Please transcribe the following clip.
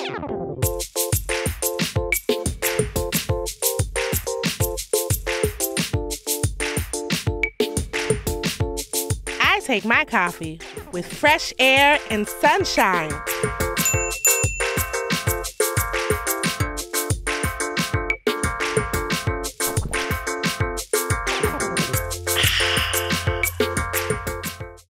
I take my coffee with fresh air and sunshine.